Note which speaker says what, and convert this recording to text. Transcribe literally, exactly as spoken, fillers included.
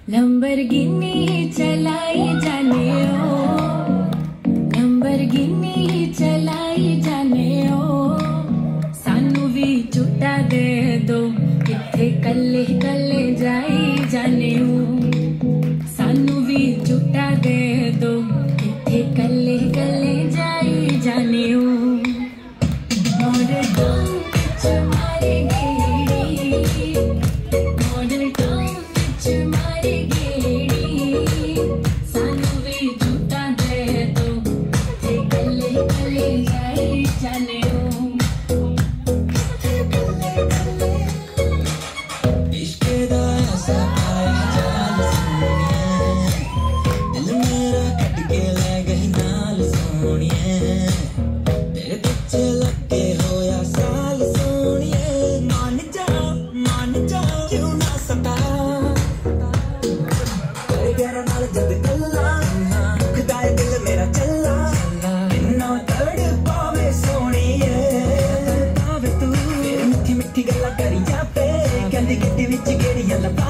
Speaker 1: Lamborghini चलाई जाने ओ, Lamborghini चलाई जाने ओ, सानू भी झूठा दे दो, किथे कल्ले कल्ले जाई जाने ओ, सानू भी झूठा दे दो, किथे कल्ले कल्ले जाई जाने ओ। मॉडल टाउन विच मारे गेड़ी, मॉडल टाउन विच मारे गेड़ी, सानू भी झूठा दे दो, किथे कल्ले कल्ले जाई जाने ओ।
Speaker 2: मिठी गल्ला करी जा पे कहंदी गिट्टी विच गेड़ियां लपा